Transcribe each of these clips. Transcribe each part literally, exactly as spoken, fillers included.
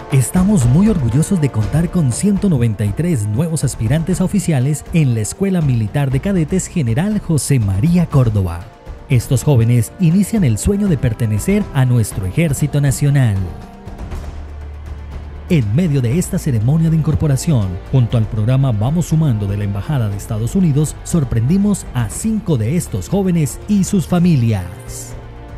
Estamos muy orgullosos de contar con ciento noventa y tres nuevos aspirantes a oficiales en la Escuela Militar de Cadetes General José María Córdoba. Estos jóvenes inician el sueño de pertenecer a nuestro Ejército Nacional. En medio de esta ceremonia de incorporación, junto al programa Vamos Sumando de la Embajada de Estados Unidos, sorprendimos a cinco de estos jóvenes y sus familias.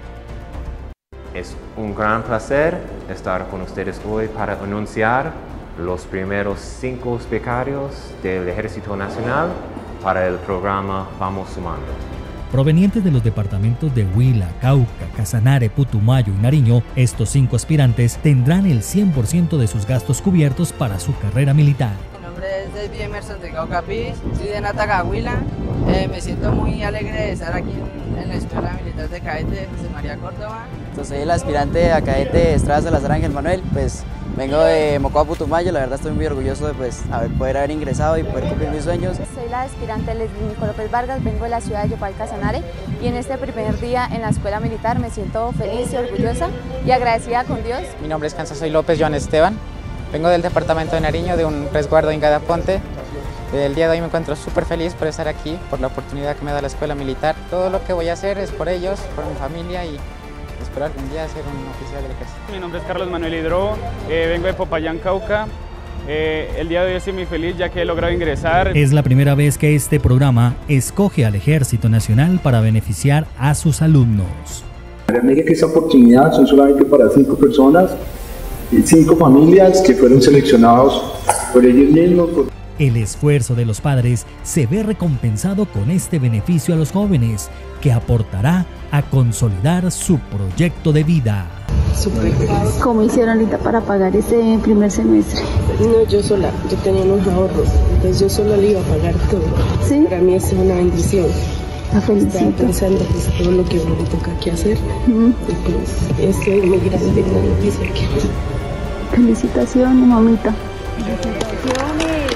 Es un gran placer estar con ustedes hoy para anunciar los primeros cinco becarios del Ejército Nacional para el programa Vamos Sumando. Provenientes de los departamentos de Huila, Cauca, Casanare, Putumayo y Nariño, estos cinco aspirantes tendrán el cien por ciento de sus gastos cubiertos para su carrera militar. Mi nombre es David Emerson de Cauca Pis, soy de Nataga, Huila. Eh, me siento muy alegre de estar aquí en, en la Escuela Militar de Cadetes de José María Córdoba. Entonces, soy el aspirante a cadete Estrada Salazar Ángel Manuel, pues vengo de Mocoa, Putumayo. La verdad estoy muy orgulloso de pues, haber, poder haber ingresado y poder cumplir mis sueños. Soy la aspirante Leslie Nico López Vargas, vengo de la ciudad de Yopal, Casanare, y en este primer día en la Escuela Militar me siento feliz y orgullosa y agradecida con Dios. Mi nombre es Kansas, soy López Joan Esteban, vengo del departamento de Nariño, de un resguardo en Gadaponte. El día de hoy me encuentro súper feliz por estar aquí, por la oportunidad que me da la Escuela Militar. Todo lo que voy a hacer es por ellos, por mi familia y espero algún día ser un oficial del Ejército. Mi nombre es Carlos Manuel Hidro, eh, vengo de Popayán, Cauca. Eh, el día de hoy estoy muy feliz ya que he logrado ingresar. Es la primera vez que este programa escoge al Ejército Nacional para beneficiar a sus alumnos. Mire que esa oportunidad son solamente para cinco personas, cinco familias que fueron seleccionados por ellos mismos. Por... El esfuerzo de los padres se ve recompensado con este beneficio a los jóvenes, que aportará a consolidar su proyecto de vida. ¿Cómo hicieron ahorita para pagar ese primer semestre? No, yo sola, yo tenía unos ahorros, entonces yo sola le iba a pagar todo. ¿Sí? Para mí es una bendición. La felicito. Estaba pensando pues, todo lo que me toca aquí hacer. Uh-huh. Y pues es muy grande la noticia aquí. Felicitaciones, mamita. Felicitaciones.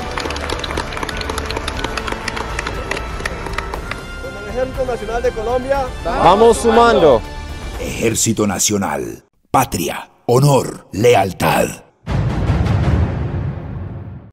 Con el Ejército Nacional de Colombia, vamos sumando. Ejército Nacional, patria, honor, lealtad.